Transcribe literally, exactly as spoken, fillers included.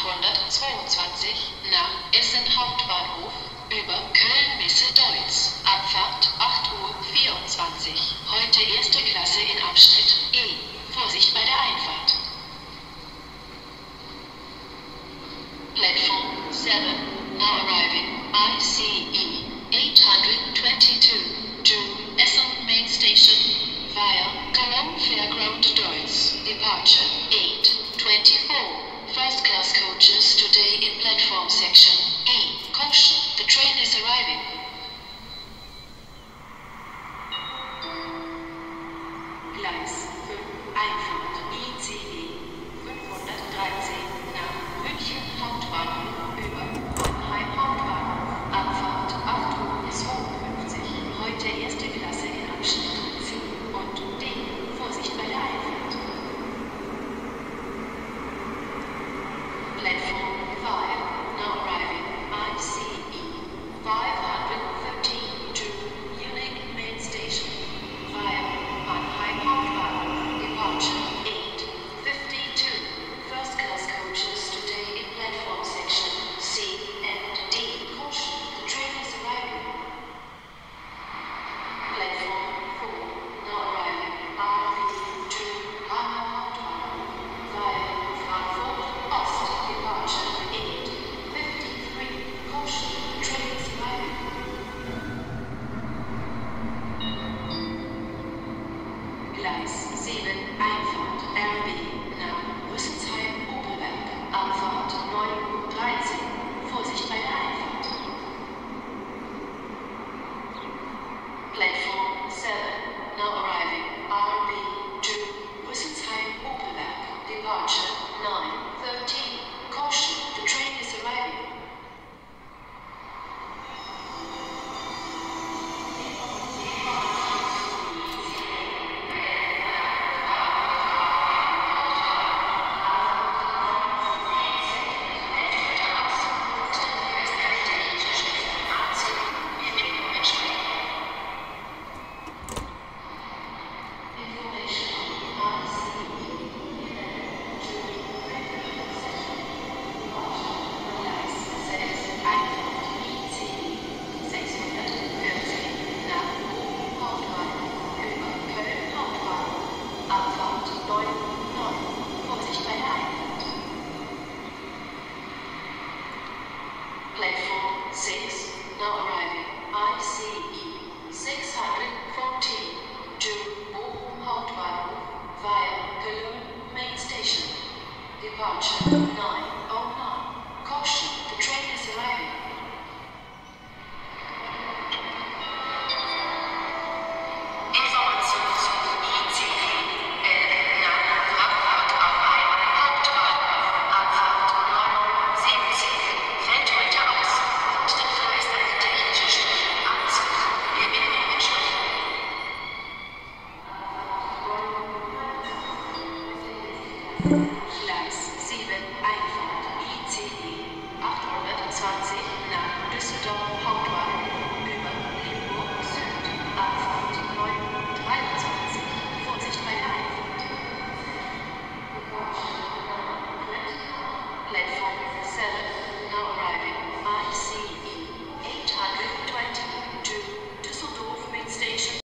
achthundertzweiundzwanzig nach Essen Hauptbahnhof über Köln-Messe-Deutz. Abfahrt acht Uhr vierundzwanzig. Heute erste Klasse in Abschnitt E. Vorsicht bei der Einfahrt. Platform seven. Now arriving I C E eight twenty-two to Essen Main Station via Cologne Fairground Deutz. Departure eight twenty-four. First class coaches today in platform section E. Caution, the train is arriving. Gleis fünf, Einfahrt I C E fünfhundertdreizehn nach München Hauptbahnhof über Mannheim Hauptbahnhof. Abfahrt acht Uhr zweiundfünfzig. Heute erste Klasse in Abschnitt C und D. Vorsicht bei der Einfahrt. Platform five, now arriving I C E five thirteen to Munich Main Station via Mannheim Hauptbahnhof. Departure eight fifty-two. First class coaches today in platform section C and D. Caution, the train is arriving. Platform four, now arriving R B two Mannheim Hauptbahnhof via Frankfurt Ost. Departure eight fifty-three. Caution, the train is arriving. Gleis sieben, Einfahrt R B nach Rüsselsheim-Opelberg. Abfahrt neun Uhr dreizehn. Vorsicht bei der Einfahrt. Platform seven, now arriving R B two Rüsselsheim-Opelberg. Departure nine thirteen. Caution, the train is arriving. Platform six, now arriving I C E six fourteen to Bochum Hauptbahnhof via Cologne Main Station. Departure nine oh nine. Caution, the train is arriving. Information zu I C E nach Frankfurt am Main Hauptbahnhof. Abfahrt neun Uhr siebzig. Fällt heute aus. Und dann ist eine technische Störung am Zug. Wir bitten um Entschuldigung. Gleis sieben, Einfahrt I C E achthundertzwanzig nach Düsseldorf Hauptbahnhof über Limburg Süd. Abfahrt neun Uhr dreiundzwanzig. Vorsicht bei der Einfahrt. Platform seven.